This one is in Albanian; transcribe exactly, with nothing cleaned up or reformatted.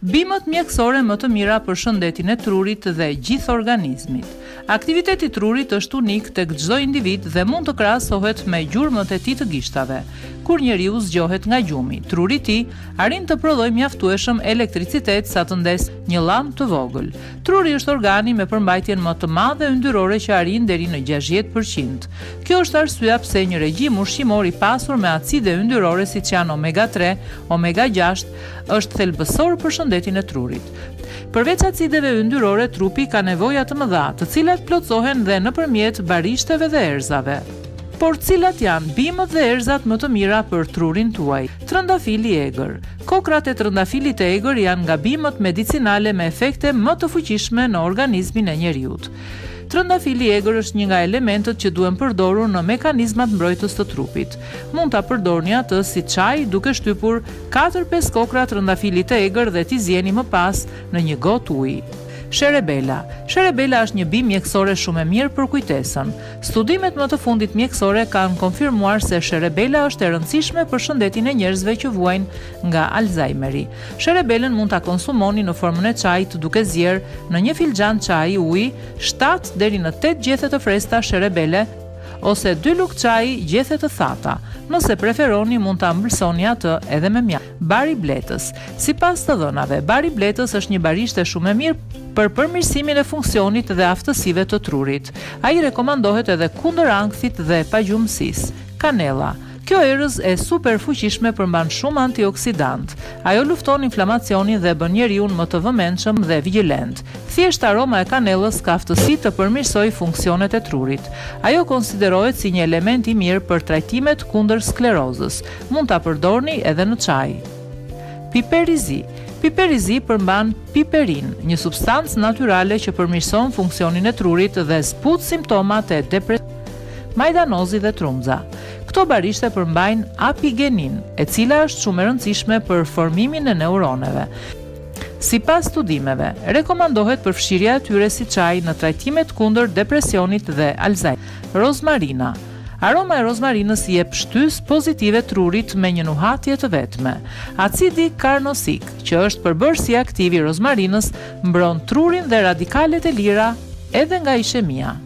Bimët mjekësore më të mira për shëndetin e trurit dhe gjithë organizmit. Aktiviteti i trurit është unik tek çdo individ dhe mund të krahasohet me gjurmët e tij të gishtave. Kur njeriu zgjohet nga gjumi, truri i tij arrin të prodhojë mjaftueshëm elektricitet sa të ndes një llamp të vogël. Truri është organi me përmbajtjen më të madhe yndyrore që arrin deri në gjashtëdhjetë përqind. Kjo është arsyeja pse një regjim ushqimor i pasur me acide yndyrore siç janë omega tre, omega gjashtë është thelbësor për shëndetin e trurit. Përveç acideve yndyrore, trupi ka nevoja të mëdha, të cilat plotësohen dhe nëpërmjet barishteve dhe erzave. Por cilat janë bimët dhe erzat më të mira për trurin tuaj? Trëndafili i egër. Kokrat e trëndafilit të egër janë nga bimët medicinale me efekte më të fuqishme në organizmin e njeriut. Trëndafili i egër është një nga elementët që duhen përdorur në mekanizmat mbrojtës të trupit. Mund ta përdorni atë si çaj duke shtypur katër pesë kokra trëndafilit të egër dhe t'i zjeni më pas në një gotë ujë. Sherebela. Sherebela është një bimë mjekësore shumë e mirë për kujtesën. Studimet më të fundit mjekësore kanë konfirmuar se sherebela është e rëndësishme për shëndetin e njerëzve që vuajnë nga Alzheimeri. Sherebelen mund ta konsumoni në formën e çajit duke zier në një filxhan çaji ujë shtat deri në tetë gjethe të freskëta sherebele ose dy lugë çaji gjethe të thata. Nëse preferoni mund ta mbëlsoni atë edhe me mjaltë. Bari i bletës. Sipas të dhënave, bari i bletës është një barishte shumë e mirë për përmirësimin e funksionit dhe aftësive të trurit. Ai rekomandohet edhe kundër ankthit dhe pagjumësisë. Kanella. Kjo erëz e super fuqishme përmban shumë antioksidant. Ajo lufton inflamacionin dhe bën njeriun më të vëmendshëm dhe vigjilent. Thjesht aroma e kanellës ka aftësi të përmirësojë funksionet e trurit. Ajo konsiderohet si një element i mirë për trajtimet kundër sklerozës. Mund ta përdorni edhe në çaj. Piperi i zi. Piperi i zi përmban piperin, një substancë natyrale që përmirëson funksionin e trurit dhe zbut simptomat e depresimit. Majdanozi dhe trumza. Këto barishte përmbajnë apigenin, e cila është shumë e rëndësishme për formimin e neuroneve. Sipas studimeve, rekomandohet përfshirja e tyre si çaj në trajtimet kundër depresionit dhe Alzheimer. Rozmarina. Aroma e rozmarinës i jep shtys pozitive trurit me një nuhatje të vetme. Acidi karnosik, që është përbërësi aktiv i rozmarinës, mbron trurin dhe radikalet e lira edhe nga ishemia.